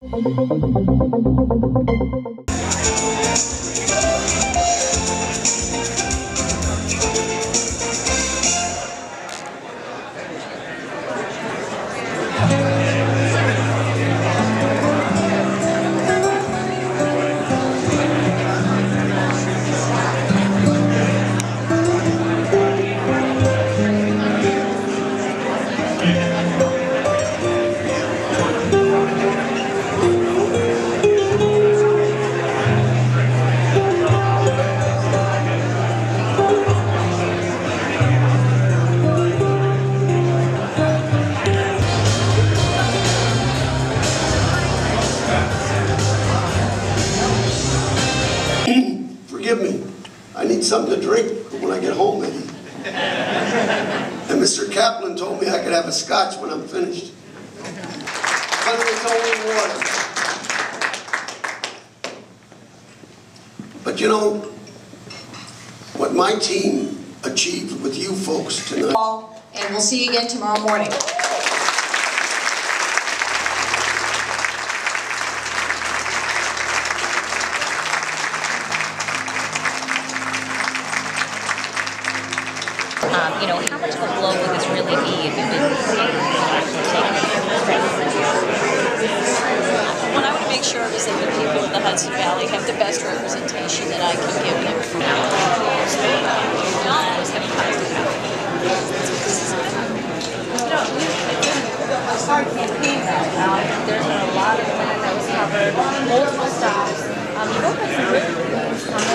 Forgive me, I need something to drink when I get home, Eddie. And Mr. Kaplan told me I could have a scotch when I'm finished. But it's only water. But you know, what my team achieved with you folks tonight. And we'll see you again tomorrow morning. You know, how much of a blow would this really be if you didn't actually take What I want to make sure of is that the people of the Hudson Valley have the best representation that I can give them. It's hard campaign now. There's been a lot of land that was covered, multiple stops. You both had some really good things coming.